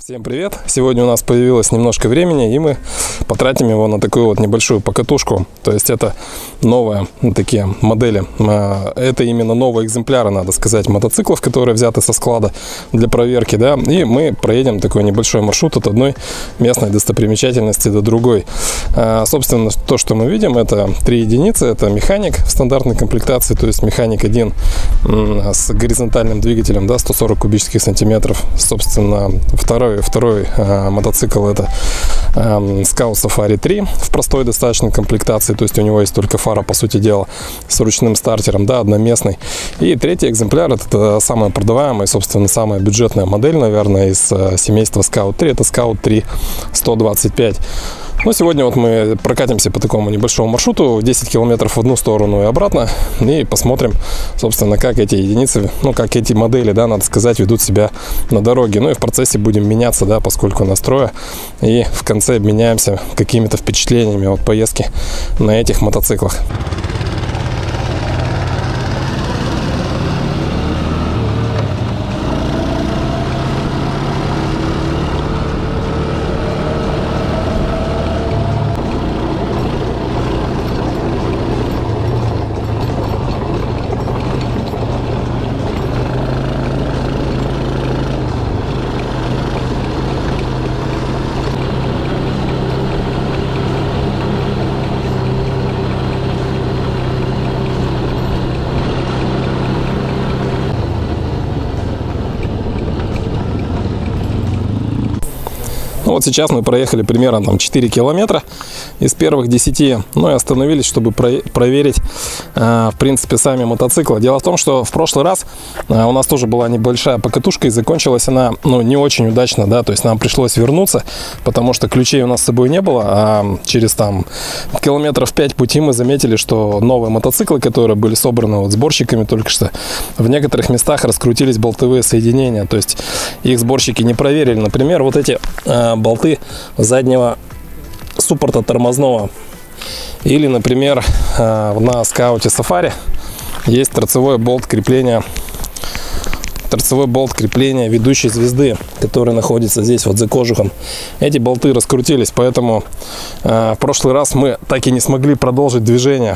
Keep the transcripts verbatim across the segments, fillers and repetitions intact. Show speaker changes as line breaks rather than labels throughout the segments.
Всем привет! Сегодня у нас появилось немножко времени, и мы потратим его на такую вот небольшую покатушку. То есть это новые такие модели. Это именно новые экземпляры, надо сказать, мотоциклов, которые взяты со склада для проверки, да. И мы проедем такой небольшой маршрут от одной местной достопримечательности до другой. Собственно, то, что мы видим, это три единицы. Это механик в стандартной комплектации, то есть механик один с горизонтальным двигателем, да, сто сорок кубических сантиметров. Собственно, второй Второй э, мотоцикл — это э, Scout Safari три в простой достаточно комплектации, то есть у него есть только фара, по сути дела, с ручным стартером, да, одноместный. И третий экземпляр — это самая продаваемая, собственно, самая бюджетная модель, наверное, из э, семейства Scout три. Это Scout три сто двадцать пять. Ну, сегодня вот мы прокатимся по такому небольшому маршруту, десять километров в одну сторону и обратно, и посмотрим, собственно, как эти единицы, ну, как эти модели, да, надо сказать, ведут себя на дороге. Ну, и в процессе будем меняться, да, поскольку настроя, и в конце обменяемся какими-то впечатлениями от поездки на этих мотоциклах. Вот сейчас мы проехали примерно там четыре километра из первых десяти, ну и остановились, чтобы про проверить, э, в принципе, сами мотоциклы. Дело в том, что в прошлый раз э, у нас тоже была небольшая покатушка, и закончилась она, ну, не очень удачно, да, то есть нам пришлось вернуться, потому что ключей у нас с собой не было, а через там километров пять пути мы заметили, что новые мотоциклы, которые были собраны вот сборщиками только что, в некоторых местах раскрутились болтовые соединения, то есть их сборщики не проверили. Например, вот эти э, болты заднего суппорта тормозного. Или, например, на скауте Safari есть торцевой болт крепления торцевой болт крепления ведущей звезды, который находится здесь вот за кожухом. Эти болты раскрутились, поэтому в прошлый раз мы так и не смогли продолжить движение.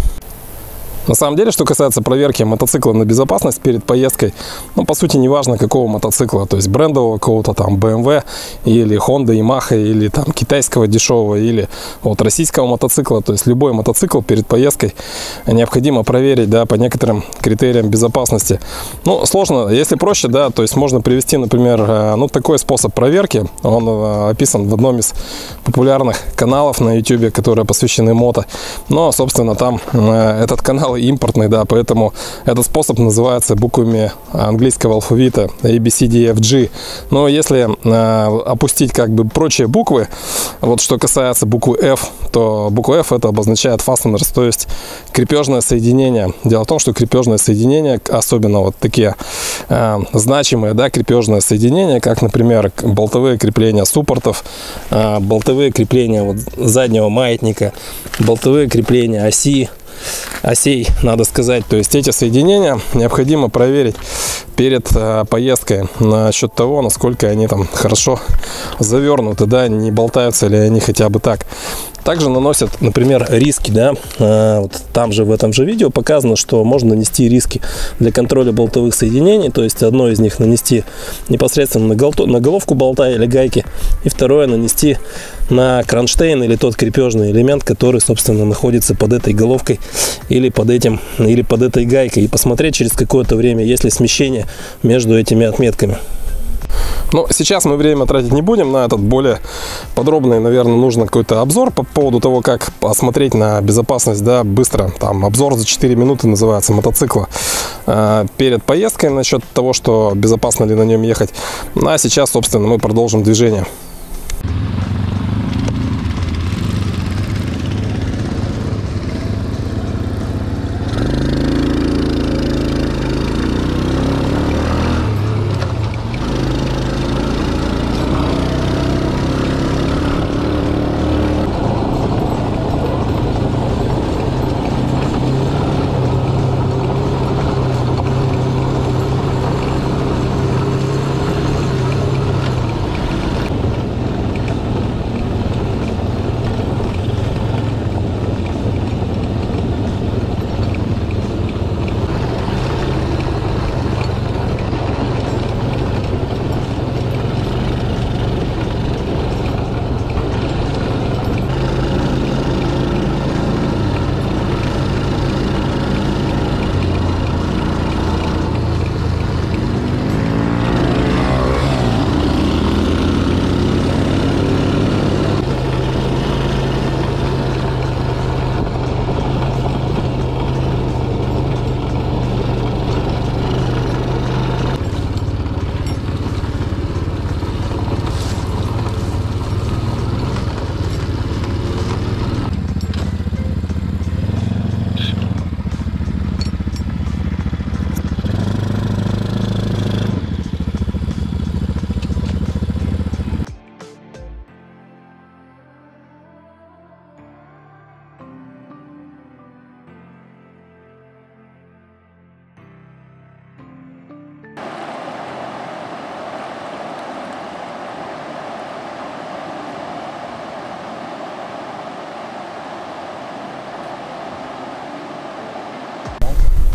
На самом деле, что касается проверки мотоцикла на безопасность перед поездкой, ну, по сути, неважно какого мотоцикла, то есть брендового какого-то там бэ эм вэ или Honda, Yamaha, или там китайского дешевого, или вот российского мотоцикла, то есть любой мотоцикл перед поездкой необходимо проверить, да, по некоторым критериям безопасности. Ну, сложно, если проще, да, то есть можно привести, например, ну, такой способ проверки, он описан в одном из популярных каналов на YouTube, которые посвящены мото, но, собственно, там этот канал импортный, да, поэтому этот способ называется буквами английского алфавита A, B, C, D, F, G. Но если э, опустить как бы прочие буквы, вот что касается буквы F, то буква F это обозначает fasteners, то есть крепежное соединение. Дело в том, что крепежное соединение, особенно вот такие э, значимые, да, крепежные соединения, как, например, болтовые крепления суппортов, э, болтовые крепления вот заднего маятника, болтовые крепления оси, осей, надо сказать, то есть эти соединения необходимо проверить перед э, поездкой насчет того, насколько они там хорошо завернуты, да, не болтаются ли они хотя бы так. Также наносят, например, риски, да, э, вот там же в этом же видео показано, что можно нанести риски для контроля болтовых соединений, то есть одно из них нанести непосредственно на, голто, на головку болта или гайки, и второе нанести на кронштейн или тот крепежный элемент, который, собственно, находится под этой головкой или под этим, или под этой гайкой, и посмотреть через какое-то время, есть ли смещение между этими отметками. Ну, сейчас мы время тратить не будем на этот более подробный, наверное, нужно какой-то обзор по поводу того, как посмотреть на безопасность, да, быстро. Там обзор за четыре минуты называется мотоцикла э, перед поездкой насчет того, что безопасно ли на нем ехать. Ну, а сейчас, собственно, мы продолжим движение.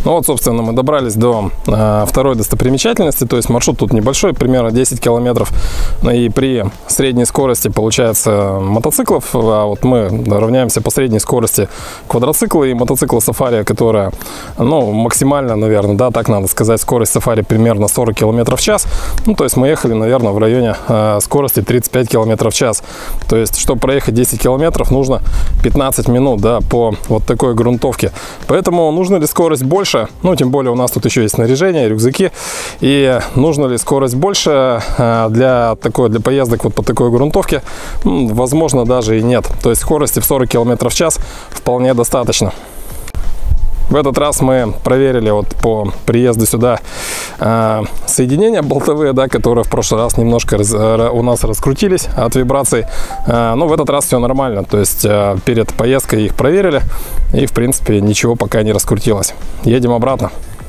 Ну вот, собственно, мы добрались до э, второй достопримечательности, то есть маршрут тут небольшой, примерно десять километров, и при средней скорости получается мотоциклов, а вот мы равняемся по средней скорости квадроциклы и мотоцикла сафари, которая, ну, максимально, наверное, да, так надо сказать, скорость сафари примерно сорок километров в час, ну, то есть мы ехали, наверное, в районе э, скорости тридцать пять километров в час, то есть, чтобы проехать десять километров, нужно пятнадцать минут, да, по вот такой грунтовке, поэтому нужно ли скорость больше? Ну, тем более у нас тут еще есть снаряжение, рюкзаки. И нужно ли скорость больше для, такой, для поездок вот по такой грунтовке? Возможно, даже и нет. То есть скорости в сорок километров в час вполне достаточно. В этот раз мы проверили вот по приезду сюда э, соединения болтовые, да, которые в прошлый раз немножко раз, э, у нас раскрутились от вибраций. Э, но в этот раз все нормально. То есть э, перед поездкой их проверили и, в принципе, ничего пока не раскрутилось. Едем обратно.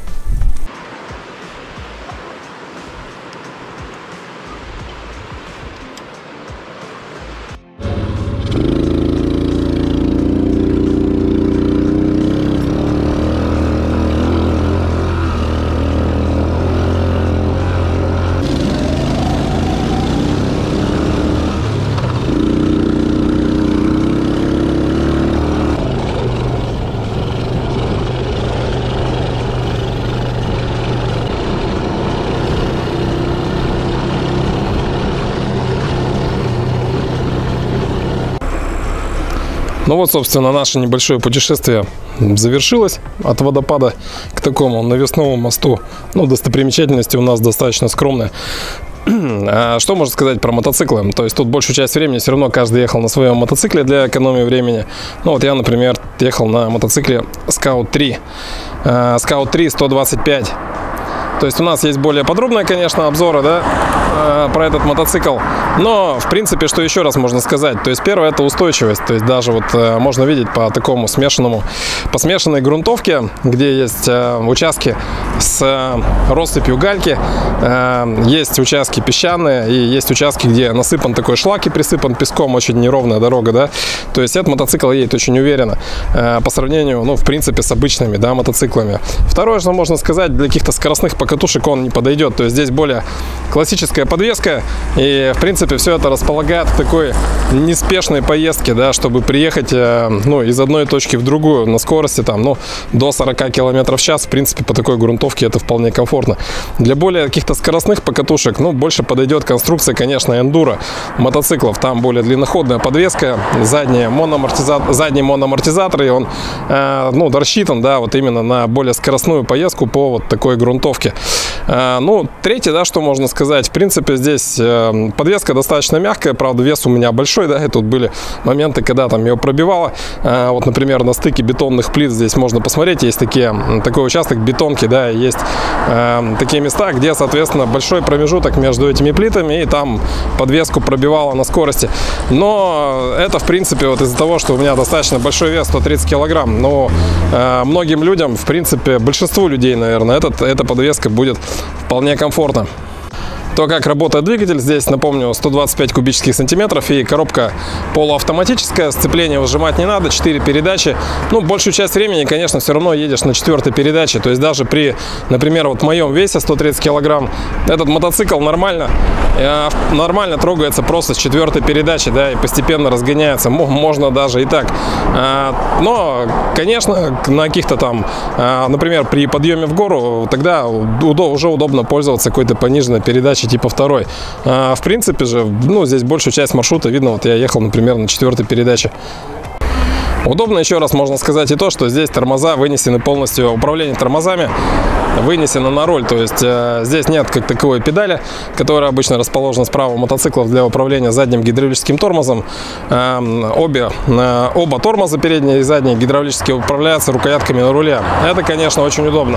Ну вот, собственно, наше небольшое путешествие завершилось от водопада к такому навесному мосту. Ну, достопримечательности у нас достаточно скромные. А что можно сказать про мотоциклы? То есть тут большую часть времени все равно каждый ехал на своем мотоцикле для экономии времени. Ну вот я, например, ехал на мотоцикле Скаут три. Скаут три сто двадцать пять. То есть у нас есть более подробные, конечно, обзоры, да, э, про этот мотоцикл. Но, в принципе, что еще раз можно сказать? То есть первое — это устойчивость. То есть даже вот э, можно видеть по такому смешанному, по смешанной грунтовке, где есть э, участки с э, россыпью гальки, э, есть участки песчаные и есть участки, где насыпан такой шлак и присыпан песком, очень неровная дорога, да. То есть этот мотоцикл едет очень уверенно э, по сравнению, ну, в принципе, с обычными, да, мотоциклами. Второе, что можно сказать, для каких-то скоростных покатушек он не подойдет. То есть здесь более классическая подвеска, и в принципе все это располагает к такой неспешной поездке, да, чтобы приехать, ну, из одной точки в другую на скорости там, ну, до сорока километров в час. В принципе, по такой грунтовке это вполне комфортно. Для более каких-то скоростных покатушек, ну, больше подойдет конструкция, конечно, эндуро мотоциклов. Там более длинноходная подвеска, задний моноамортизатор, задний моноамортизатор, и он, э, ну, рассчитан, да, вот именно на более скоростную поездку по вот такой грунтовке. Ну, третье, да, что можно сказать, в принципе, здесь подвеска достаточно мягкая, правда, вес у меня большой, да, и тут были моменты, когда там ее пробивало. Вот, например, на стыке бетонных плит здесь можно посмотреть, есть такие, такой участок бетонки, да, есть такие места, где, соответственно, большой промежуток между этими плитами, и там подвеску пробивало на скорости. Но это, в принципе, вот из-за того, что у меня достаточно большой вес, сто тридцать килограмм, но многим людям, в принципе, большинству людей, наверное, этот, эта подвеска будет вполне комфортно. То, как работает двигатель, здесь, напомню, сто двадцать пять кубических сантиметров и коробка полуавтоматическая, сцепление выжимать не надо, четыре передачи. Ну, большую часть времени, конечно, все равно едешь на четвертой передаче, то есть даже при, например, вот моем весе сто тридцать килограмм, этот мотоцикл нормально, э, нормально трогается просто с четвертой передачи, да, и постепенно разгоняется, можно даже и так. Э, но, конечно, на каких-то там, э, например, при подъеме в гору, тогда удо- уже удобно пользоваться какой-то пониженной передачей типа второй. А, в принципе же, ну, здесь большую часть маршрута видно, вот я ехал, например, на четвертой передаче. Удобно, еще раз можно сказать и то, что здесь тормоза вынесены полностью, управление тормозами вынесено на руль, то есть э, здесь нет как таковой педали, которая обычно расположена справа у мотоциклов для управления задним гидравлическим тормозом. Э, обе, э, оба тормоза, передние и задние, гидравлически управляются рукоятками на руле. Это, конечно, очень удобно.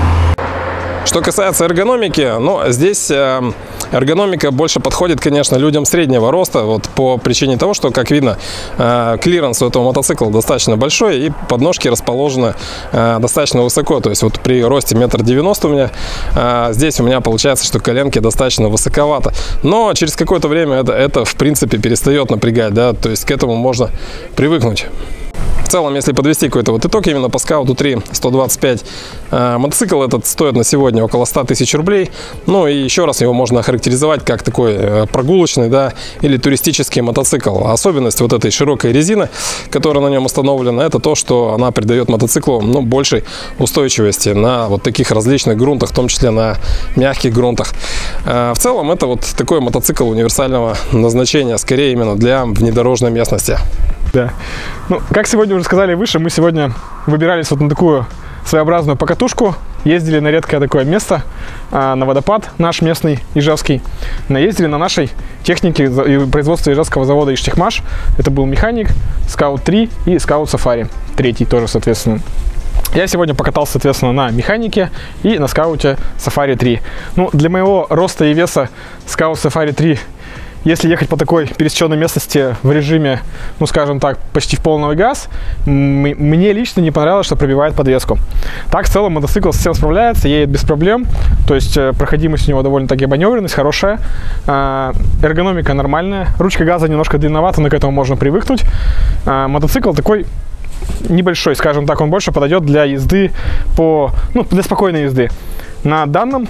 Что касается эргономики, ну, здесь э, эргономика больше подходит, конечно, людям среднего роста, вот по причине того, что, как видно, э, клиренс у этого мотоцикла достаточно большой, и подножки расположены э, достаточно высоко, то есть вот при росте метр девяносто у меня, э, здесь у меня получается, что коленки достаточно высоковато, но через какое-то время это, это в принципе перестает напрягать, да, то есть к этому можно привыкнуть. В целом, если подвести какой-то вот итог именно по Скауту три сто двадцать пять, э, мотоцикл этот стоит на сегодня около ста тысяч рублей. Ну и еще раз его можно охарактеризовать как такой э, прогулочный, да, или туристический мотоцикл. Особенность вот этой широкой резины, которая на нем установлена, это то, что она придает мотоциклу, ну, большей устойчивости на вот таких различных грунтах, в том числе на мягких грунтах. Э, в целом, это вот такой мотоцикл универсального назначения, скорее именно для внедорожной местности.
Да. Ну, как сегодня уже сказали выше, мы сегодня выбирались вот на такую своеобразную покатушку, ездили на редкое такое место, на водопад наш местный, ижевский, наездили на нашей технике производства ижевского завода Иштехмаш. Это был механик, Скаут три и Скаут Сафари, третий тоже, соответственно. Я сегодня покатался, соответственно, на механике и на Скауте Сафари три. Ну, для моего роста и веса Скаут Сафари три, если ехать по такой пересеченной местности в режиме, ну, скажем так, почти в полный газ, мне лично не понравилось, что пробивает подвеску. Так, в целом, мотоцикл совсем справляется, едет без проблем. То есть, проходимость у него довольно-таки маневренность хорошая. Эргономика нормальная. Ручка газа немножко длинновата, но к этому можно привыкнуть. Мотоцикл такой небольшой, скажем так, он больше подойдет для езды по, ну, для спокойной езды. На данном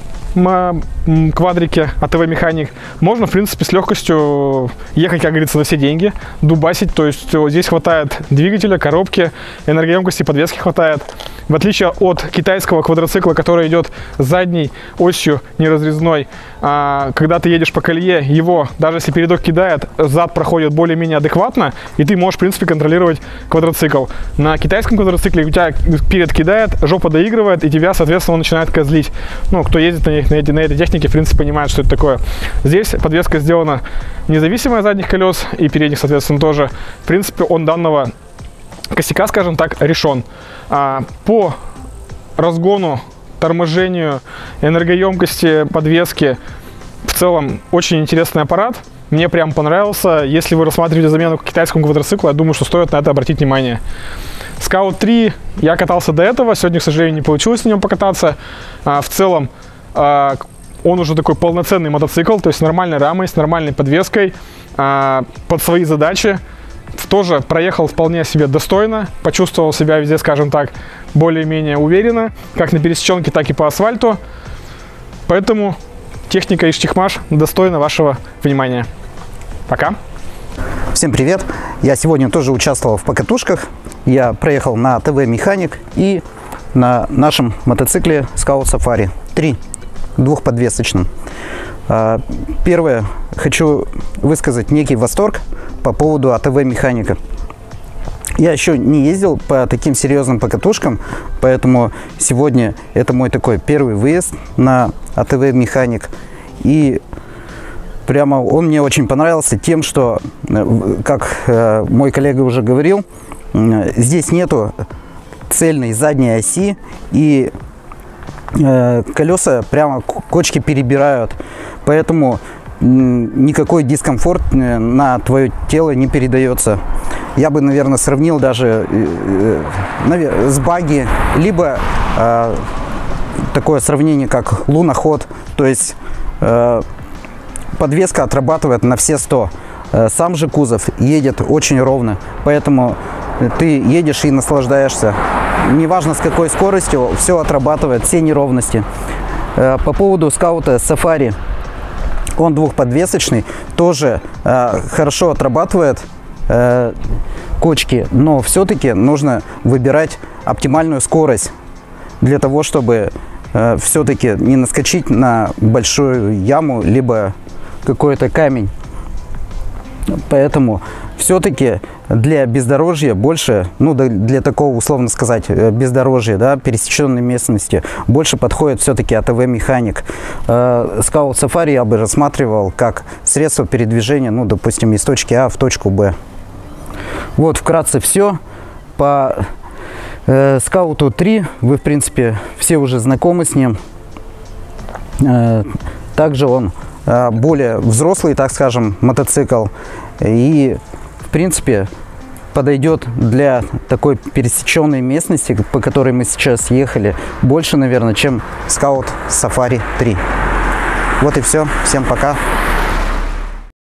квадрике эй ти ви Механик можно, в принципе, с легкостью ехать, как говорится, на все деньги, дубасить. То есть здесь хватает двигателя, коробки, энергоемкости, подвески хватает. В отличие от китайского квадроцикла, который идет задней осью неразрезной, а, когда ты едешь по колее, его, даже если передок кидает, зад проходит более-менее адекватно, и ты можешь, в принципе, контролировать квадроцикл. На китайском квадроцикле у тебя перед кидает, жопа доигрывает, и тебя, соответственно, он начинает козлить. Ну, кто ездит на, них, на, эти, на этой технике, в принципе, понимает, что это такое. Здесь подвеска сделана независимая от задних колес и передних, соответственно, тоже. В принципе, он данного косяка, скажем так, решен. А, по разгону, торможению, энергоемкости подвески, в целом, очень интересный аппарат. Мне прям понравился. Если вы рассматриваете замену китайскому квадроциклу, я думаю, что стоит на это обратить внимание. Скаут три я катался до этого, сегодня, к сожалению, не получилось на нем покататься. А, в целом, а, он уже такой полноценный мотоцикл, то есть с нормальной рамой, с нормальной подвеской, а, под свои задачи. Тоже проехал вполне себе достойно, почувствовал себя везде, скажем так, более-менее уверенно, как на пересеченке, так и по асфальту. Поэтому техника Иштехмаш достойна вашего внимания. Пока!
Всем привет! Я сегодня тоже участвовал в покатушках. Я проехал на эй ти ви Механик и на нашем мотоцикле Скаут Сафари три, двухподвесочном. Первое, хочу высказать некий восторг по поводу эй ти ви Механика. Я еще не ездил по таким серьезным покатушкам, поэтому сегодня это мой такой первый выезд на эй ти ви Механик. И прямо он мне очень понравился тем, что, как э, мой коллега уже говорил, э, здесь нету цельной задней оси, и э, колеса прямо кочки перебирают, поэтому э, никакой дискомфорт на твое тело не передается. Я бы, наверное, сравнил даже э, э, с багги, либо э, такое сравнение, как луноход, то есть э, подвеска отрабатывает на все сто. Сам же кузов едет очень ровно, поэтому ты едешь и наслаждаешься. Неважно с какой скоростью, все отрабатывает, все неровности. По поводу Скаута Сафари, он двухподвесочный, тоже хорошо отрабатывает кочки, но все-таки нужно выбирать оптимальную скорость для того, чтобы все-таки не наскочить на большую яму, либо какой-то камень. Поэтому все-таки для бездорожья больше, ну для такого, условно сказать, бездорожья, да, пересеченной местности, больше подходит все-таки эй ти ви Механик. Скаут Сафари я бы рассматривал как средство передвижения, ну, допустим, из точки А в точку Б. Вот вкратце все. По э, Скауту три вы, в принципе, все уже знакомы с ним. Э, также он более взрослый, так скажем, мотоцикл, и в принципе подойдет для такой пересеченной местности, по которой мы сейчас ехали, больше, наверное, чем Скаут Сафари три. Вот и все. Всем пока.